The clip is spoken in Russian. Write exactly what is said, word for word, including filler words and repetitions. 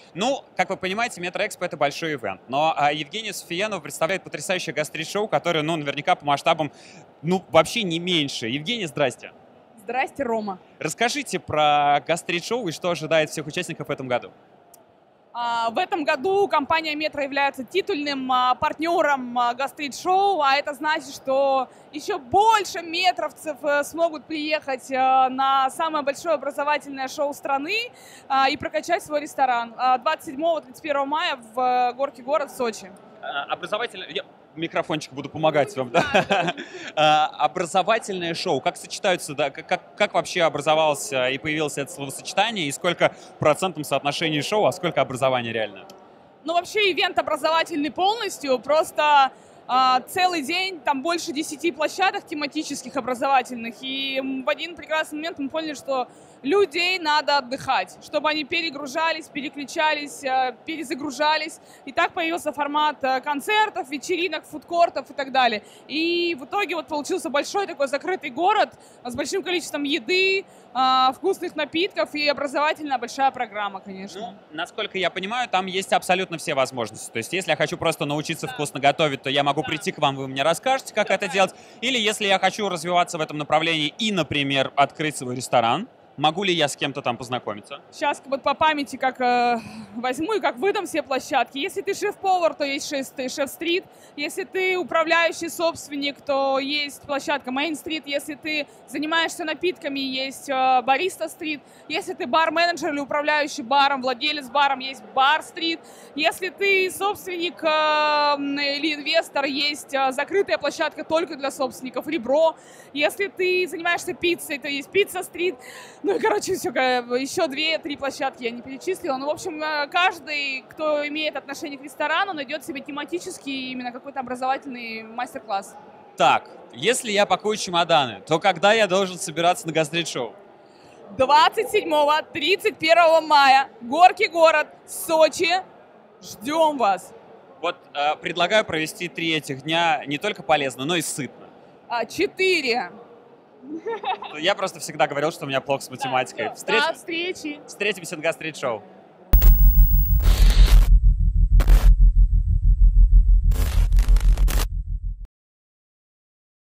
Ну, как вы понимаете, Метроэкспо — это большой ивент, но а, Евгений Суфиянов представляет потрясающее гастрит-шоу, которое, ну, наверняка по масштабам, ну, вообще не меньше. Евгений, здрасте. Здрасте, Рома. Расскажите про гастрит-шоу и что ожидает всех участников в этом году. А, В этом году компания «Метро» является титульным а, партнером а, гастрит-шоу, а это значит, что еще больше метровцев э, смогут приехать э, на самое большое образовательное шоу страны а, и прокачать свой ресторан двадцать седьмого — тридцать первого мая в э, Горки город, Сочи. А, Образовательное... Я микрофончик буду помогать вам, да? А, Образовательное шоу. Как сочетаются, да? Как, как, как вообще образовалось а, и появилось это словосочетание? И сколько в процентном соотношении шоу, а сколько образования реально? Ну, вообще, ивент образовательный полностью, просто а, целый день, там больше десяти площадок тематических образовательных, и в один прекрасный момент мы поняли, что людей надо отдыхать, чтобы они перегружались, переключались, а, перезагружались, и так появился формат а, концертов, вечеринок, фудкортов и так далее. И в итоге вот получился большой такой закрытый город с большим количеством еды, а, вкусных напитков и образовательная большая программа, конечно. Ну, насколько я понимаю, там есть абсолютно все возможности. То есть, если я хочу просто научиться Да. вкусно готовить, то я могу Да. прийти к вам, вы мне расскажете, как Да, это да. делать. Или если я хочу развиваться в этом направлении и, например, открыть свой ресторан, могу ли я с кем-то там познакомиться? Сейчас вот по памяти как э, возьму и как выдам все площадки. Если ты шеф-повар, то есть шеф- шеф-стрит. Если ты управляющий собственник, то есть площадка Мейн-стрит. Если ты занимаешься напитками, есть э, бариста-стрит. Если ты бар-менеджер или управляющий баром, владелец баром, есть бар-стрит. Если ты собственник э, или инвестор, есть э, закрытая площадка только для собственников, ребро. Если ты занимаешься пиццей, то есть пицца-стрит. Ну и, короче, все, еще две-три площадки я не перечислила. Ну, в общем, каждый, кто имеет отношение к ресторану, найдет себе тематический именно какой-то образовательный мастер-класс. Так, если я пакую чемоданы, то когда я должен собираться на гастрит-шоу? двадцать седьмого — тридцать первого мая. Горки город, Сочи. Ждем вас. Вот э, предлагаю провести три этих дня не только полезно, но и сытно. А, Четыре. Я просто всегда говорил, что у меня плохо с математикой. Да, Встреч- встречи. Встретимся на гастрит-шоу.